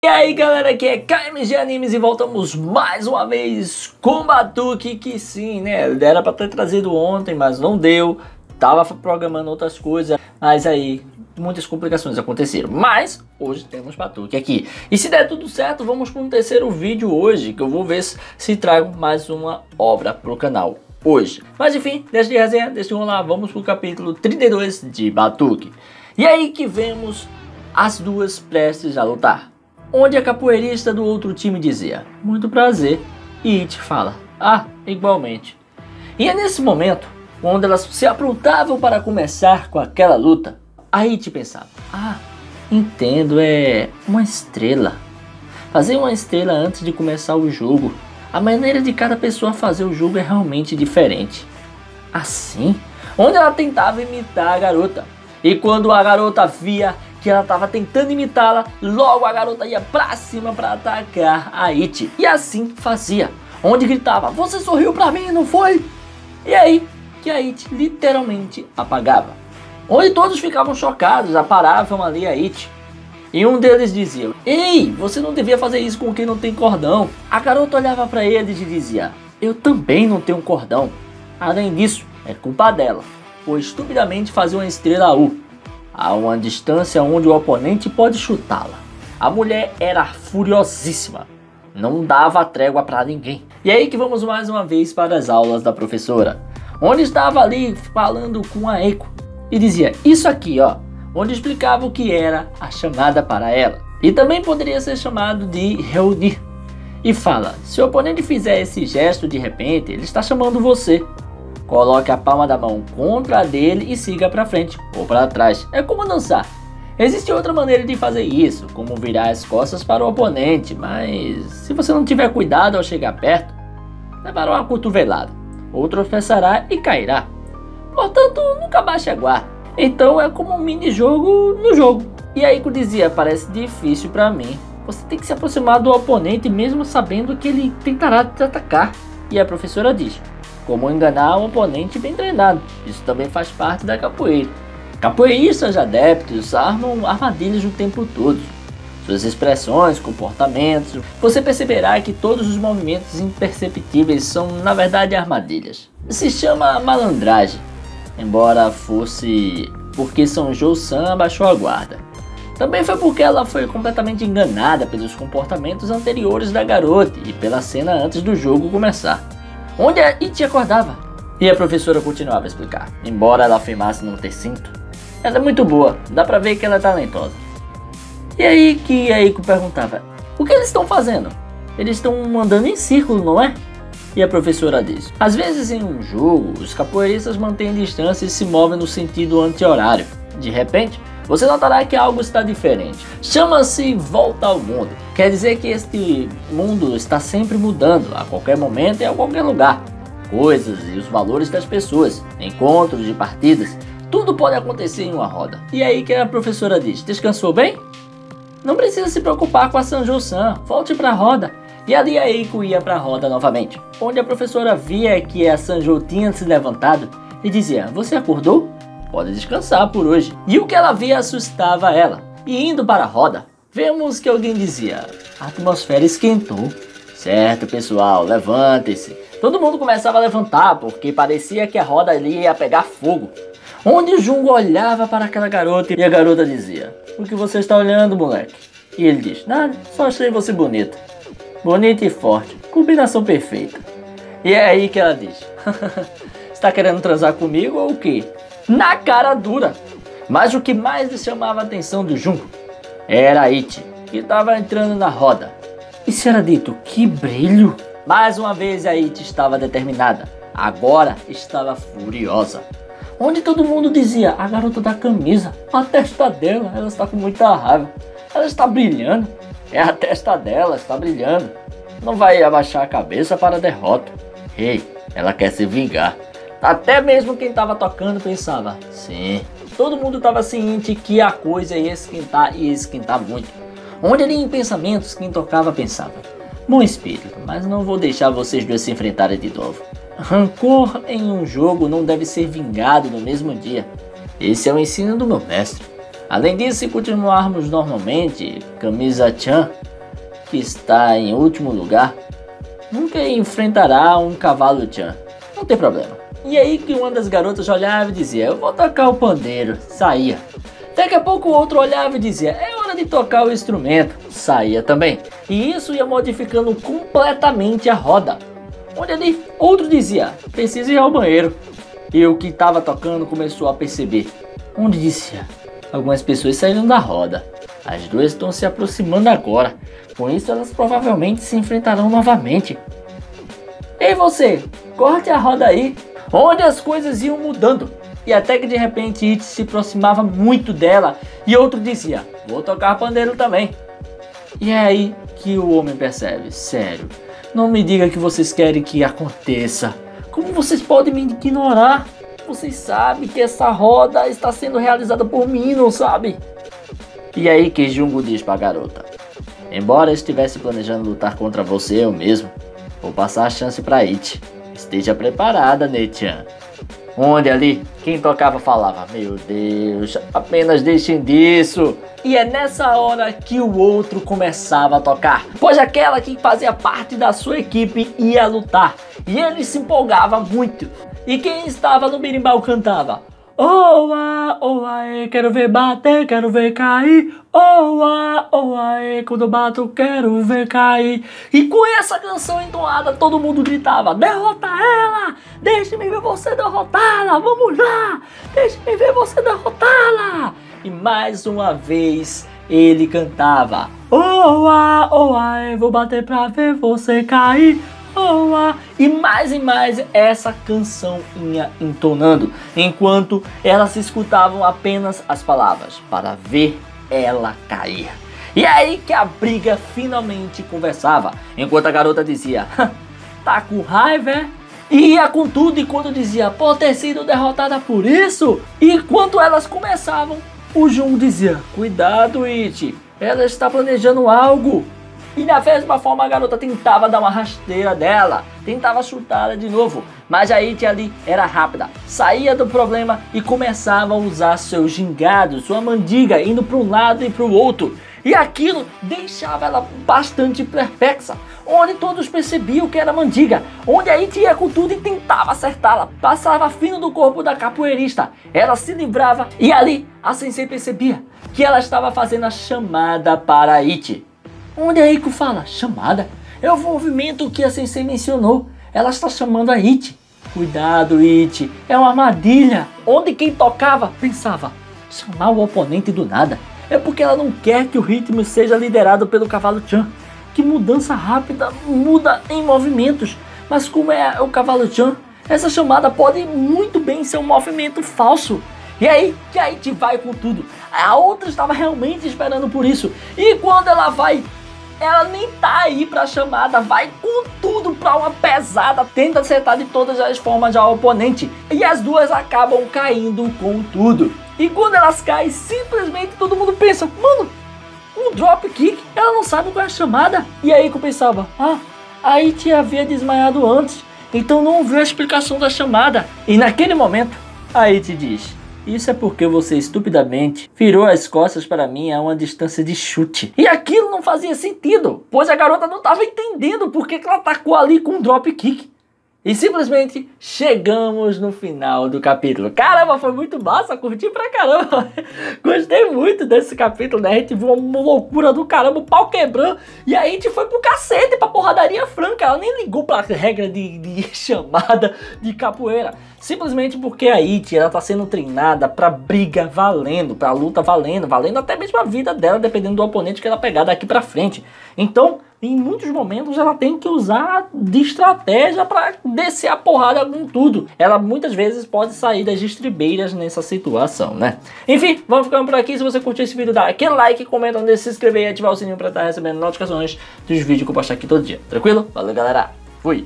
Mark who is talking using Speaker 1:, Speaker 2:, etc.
Speaker 1: E aí galera, aqui é KMG Animes e voltamos mais uma vez com Batuque, que sim, né, era pra ter trazido ontem, mas não deu, tava programando outras coisas, mas aí muitas complicações aconteceram, mas hoje temos Batuque aqui. E se der tudo certo, vamos para um terceiro vídeo hoje, que eu vou ver se trago mais uma obra pro canal hoje. Mas enfim, deixa de resenha, deixa de rolar, vamos pro capítulo 32 de Batuque. E aí que vemos as duas prestes a lutar, onde a capoeirista do outro time dizia, muito prazer, e It fala, ah, igualmente. E é nesse momento, quando elas se aprontavam para começar com aquela luta, a It pensava, ah, entendo, é uma estrela. Fazer uma estrela antes de começar o jogo, a maneira de cada pessoa fazer o jogo é realmente diferente. Assim, onde ela tentava imitar a garota, e quando a garota via que ela estava tentando imitá-la, logo a garota ia pra cima para atacar a It. E assim fazia, onde gritava, você sorriu pra mim, não foi? E aí que a It literalmente apagava, onde todos ficavam chocados, paravam ali a It. E um deles dizia, ei, você não devia fazer isso com quem não tem cordão. A garota olhava para ele e dizia, eu também não tenho cordão. Além disso, é culpa dela, por estupidamente fazer uma estrela U a uma distância onde o oponente pode chutá-la. A mulher era furiosíssima, não dava trégua para ninguém. E aí que vamos mais uma vez para as aulas da professora, onde estava ali falando com a Eiko e dizia isso aqui, ó, onde explicava o que era a chamada para ela. E também poderia ser chamado de reunir. E fala, se o oponente fizer esse gesto de repente, ele está chamando você. Coloque a palma da mão contra a dele e siga para frente ou para trás. É como dançar. Existe outra maneira de fazer isso, como virar as costas para o oponente, mas se você não tiver cuidado ao chegar perto, levará uma cotovelada, ou tropeçará e cairá. Portanto, nunca baixe a guarda. Então é como um mini jogo no jogo. E aí que eu dizia, parece difícil para mim. Você tem que se aproximar do oponente mesmo sabendo que ele tentará te atacar. E a professora diz, como enganar um oponente bem treinado. Isso também faz parte da capoeira. Capoeiristas adeptos armam armadilhas o tempo todo. Suas expressões, comportamentos, você perceberá que todos os movimentos imperceptíveis são na verdade armadilhas. Se chama malandragem, embora fosse porque São Jou-san abaixou a guarda. Também foi porque ela foi completamente enganada pelos comportamentos anteriores da garota e pela cena antes do jogo começar, onde a It acordava. E a professora continuava a explicar. Embora ela afirmasse não ter cinto, ela é muito boa, dá pra ver que ela é talentosa. E aí que a Eiko perguntava, o que eles estão fazendo? Eles estão andando em círculo, não é? E a professora diz, às vezes em um jogo, os capoeiristas mantêm distância e se movem no sentido anti-horário. De repente, você notará que algo está diferente. Chama-se volta ao mundo. Quer dizer que este mundo está sempre mudando, a qualquer momento e a qualquer lugar. Coisas e os valores das pessoas, encontros e partidas, tudo pode acontecer em uma roda. E aí que a professora diz, descansou bem? Não precisa se preocupar com a São Jou-san, volte para a roda. E ali a Eiko ia para a roda novamente, onde a professora via que a Sanjo tinha se levantado e dizia, você acordou? Pode descansar por hoje. E o que ela via assustava ela. E indo para a roda, vemos que alguém dizia, a atmosfera esquentou. Certo pessoal, levantem-se. Todo mundo começava a levantar porque parecia que a roda ali ia pegar fogo. Onde Jungo olhava para aquela garota e a garota dizia, o que você está olhando, moleque? E ele diz, nada, só achei você bonita. Bonita e forte, combinação perfeita. E é aí que ela diz, está querendo transar comigo ou o quê? Na cara dura. Mas o que mais lhe chamava a atenção do Junko era a It, que estava entrando na roda. E será dito, que brilho! Mais uma vez a It estava determinada, agora estava furiosa. Onde todo mundo dizia, a garota da camisa, a testa dela, ela está com muita raiva. Ela está brilhando. É a testa dela, está brilhando. Não vai abaixar a cabeça para a derrota. Ei, ela quer se vingar. Até mesmo quem estava tocando pensava, sim. Todo mundo estava ciente que a coisa ia esquentar muito. Onde ali em pensamentos quem tocava pensava, bom espírito, mas não vou deixar vocês dois se enfrentarem de novo. Rancor em um jogo não deve ser vingado no mesmo dia. Esse é o ensino do meu mestre. Além disso, se continuarmos normalmente, Camisa-chan, que está em último lugar, nunca enfrentará um cavalo Chan. Não tem problema. E aí que uma das garotas olhava e dizia, eu vou tocar o pandeiro. Saía. Daqui a pouco o outro olhava e dizia, é hora de tocar o instrumento. Saía também. E isso ia modificando completamente a roda. Onde ali outro dizia, preciso ir ao banheiro. E o que estava tocando começou a perceber. Onde dizia, algumas pessoas saíram da roda. As duas estão se aproximando agora. Com isso elas provavelmente se enfrentarão novamente. Ei você, corte a roda aí. Onde as coisas iam mudando. E até que de repente It se aproximava muito dela. E outro dizia, vou tocar pandeiro também. E é aí que o homem percebe, sério, não me diga que vocês querem que aconteça. Como vocês podem me ignorar? Vocês sabem que essa roda está sendo realizada por mim, não sabe? E aí que Jungo diz pra garota, embora estivesse planejando lutar contra você eu mesmo, vou passar a chance pra It. Esteja preparada, Ne-chan. Onde ali, quem tocava falava, meu Deus, apenas deixem disso. E é nessa hora que o outro começava a tocar, pois aquela que fazia parte da sua equipe ia lutar. E ele se empolgava muito. E quem estava no berimbau cantava, oa, oa, quero ver bater, quero ver cair. Oa, oa, quando eu bato quero ver cair. E com essa canção entoada todo mundo gritava, derrota ela, deixe-me ver você derrotá-la, vamos lá, deixe-me ver você derrotá-la. E mais uma vez ele cantava, oa, oa, vou bater pra ver você cair. E mais essa canção ia entonando, enquanto elas escutavam apenas as palavras, para ver ela cair. E é aí que a briga finalmente conversava, enquanto a garota dizia, tá com raiva, é? E ia com tudo, e quando dizia, pode ter sido derrotada por isso. E enquanto elas começavam, o Jun dizia, cuidado It, ela está planejando algo. E da mesma forma a garota tentava dar uma rasteira dela, tentava chutá-la de novo, mas a It ali era rápida, saía do problema e começava a usar seus gingados, sua mandiga, indo para um lado e para o outro. E aquilo deixava ela bastante perplexa, onde todos percebiam que era mandiga, onde a It ia com tudo e tentava acertá-la, passava fino do corpo da capoeirista, ela se livrava e ali a sensei percebia que ela estava fazendo a chamada para a It. Onde a Eiko fala, chamada? É o movimento que a sensei mencionou. Ela está chamando a It. Cuidado, It. É uma armadilha. Onde quem tocava pensava, chamar o oponente do nada. É porque ela não quer que o ritmo seja liderado pelo cavalo Chan. Que mudança rápida muda em movimentos. Mas como é o cavalo Chan, essa chamada pode muito bem ser um movimento falso. E aí que a It vai com tudo. A outra estava realmente esperando por isso. E quando ela vai, ela nem tá aí pra chamada, vai com tudo pra uma pesada, tenta acertar de todas as formas ao oponente. E as duas acabam caindo com tudo. E quando elas caem, simplesmente todo mundo pensa, mano, um drop kick, ela não sabe qual é a chamada. E aí que eu pensava, a It havia desmaiado antes, então não ouviu a explicação da chamada. E naquele momento, a It diz, isso é porque você estupidamente virou as costas para mim a uma distância de chute. E aquilo não fazia sentido, pois a garota não estava entendendo por que ela atacou ali com um drop kick. E simplesmente chegamos no final do capítulo. Caramba, foi muito massa, curti pra caramba. Gostei muito desse capítulo, né? A gente viu uma loucura do caramba, o pau quebrando. E aí a gente foi pro cacete, pra porradaria franca. Ela nem ligou pra regra de chamada de capoeira. Simplesmente porque a It, ela tá sendo treinada pra briga valendo, pra luta valendo até mesmo a vida dela, dependendo do oponente que ela pegar daqui pra frente. Então, em muitos momentos ela tem que usar de estratégia para descer a porrada com tudo. Ela muitas vezes pode sair das estribeiras nessa situação, né? Enfim, vamos ficando por aqui. Se você curtiu esse vídeo, dá aquele like, comenta, não deixe de se inscrever e ativar o sininho para estar recebendo notificações dos vídeos que eu postar aqui todo dia. Tranquilo? Valeu, galera! Fui!